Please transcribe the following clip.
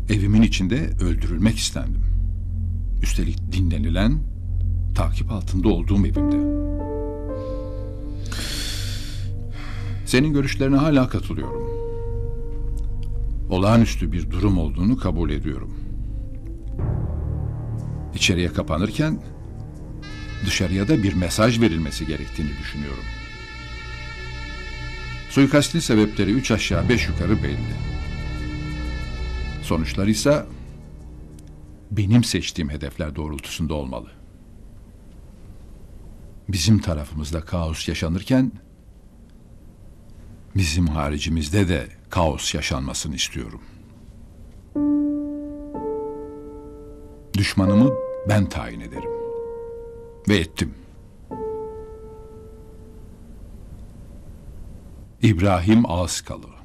Evimin içinde öldürülmek istendim. Üstelik dinlenilen, takip altında olduğum evimde. Senin görüşlerine hala katılıyorum. Olağanüstü bir durum olduğunu kabul ediyorum. İçeriye kapanırken dışarıya da bir mesaj verilmesi gerektiğini düşünüyorum. Suikastin sebepleri 3 aşağı 5 yukarı belli. Sonuçları ise benim seçtiğim hedefler doğrultusunda olmalı. Bizim tarafımızda kaos yaşanırken bizim haricimizde de kaos yaşanmasını istiyorum. Düşmanımı ben tayin ederim. Ve ettim. İbrahim Ağızkalı.